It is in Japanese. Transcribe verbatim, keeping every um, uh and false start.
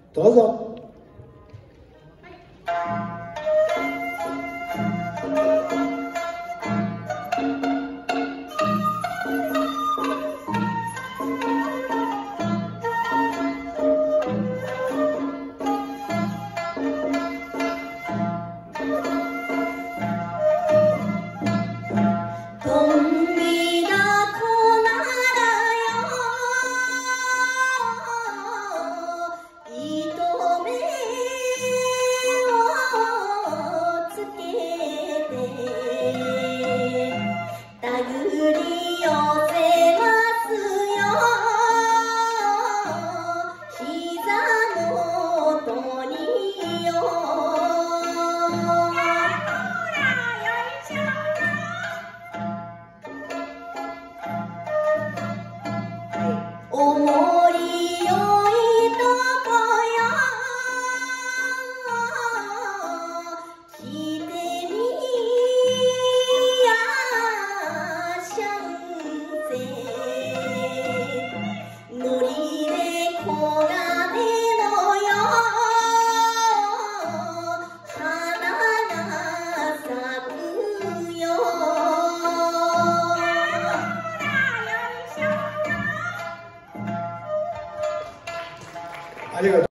どうぞ。 おもりよいとこよ来てみやしゃんせのりでこがねのよ花が咲くよありがとう。